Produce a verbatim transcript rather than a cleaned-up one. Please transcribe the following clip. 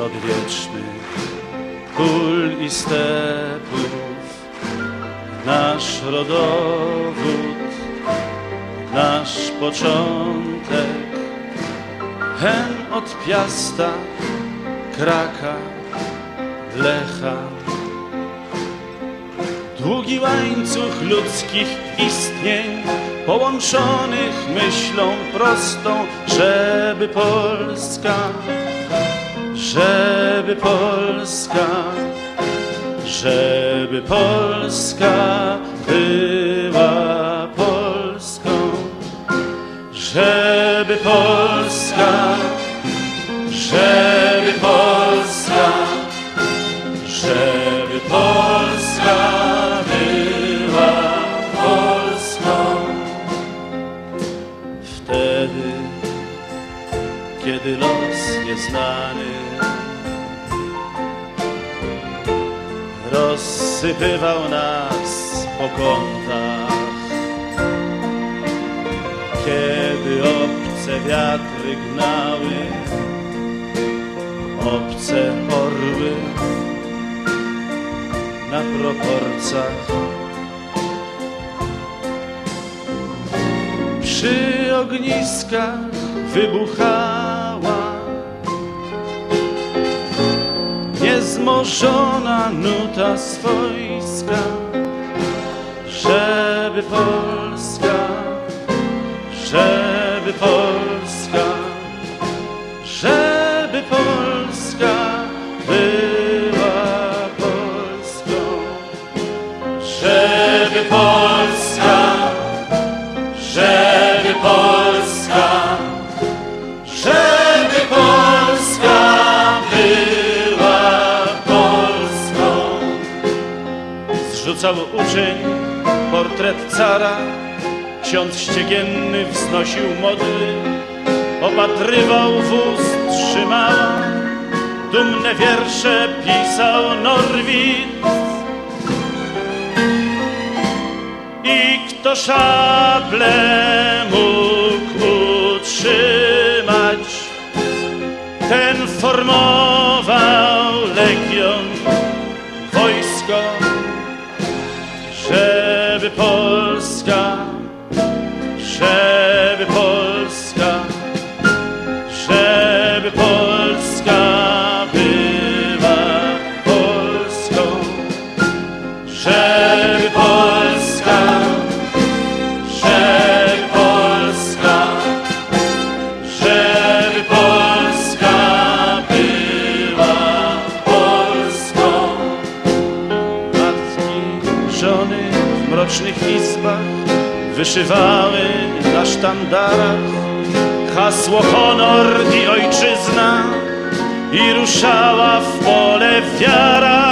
odwiecznych pól i stepów, nasz rodowód, nasz początek, hen od Piasta, Kraka, Lecha. Długi łańcuch ludzkich istnień, połączonych myślą prostą, żeby Polska, żeby Polska, żeby Polska była Polską, żeby Polska, żeby Polska, żeby Polska była Polską. Wtedy, kiedy los nieznany rozsypywał nas po kątach, kiedy obce wiatry gnały obce orły na proporcach. Przy ogniskach wybuchała niezmożona nuta swojska, żeby Polska, żeby Polska, żeby Polska była Polską, żeby Polska, żeby Polska, żeby Polska była Polską. Zrzucał uczeń portret cara, ksiądz ściegienny wznosił modły, opatrywał wóz, trzymała, dumne wiersze pisał Norwid. I kto szable mógł utrzymać, ten formował legion, wojsko, żeby Polska, żeby Polska, żeby Polska była Polską, żeby Polska, żeby Polska, żeby Polska była Polską. Matki, żony w mrocznych izbach wyszywały na sztandarach hasło honor i ojczyzna i ruszała w pole wiara.